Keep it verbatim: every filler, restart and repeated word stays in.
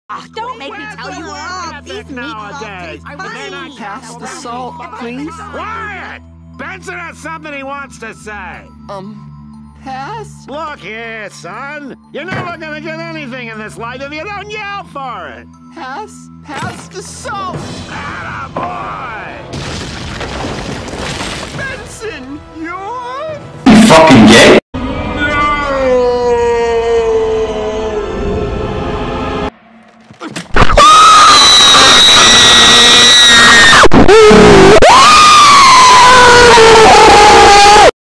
Oh, don't make me tell you off. These meatballs taste funny. Pass the salt, please. Quiet! Benson has something he wants to say. Um, pass? Look here, son. You're never gonna get anything in this life if you don't yell for it. Pass? Pass the salt! Attaboy!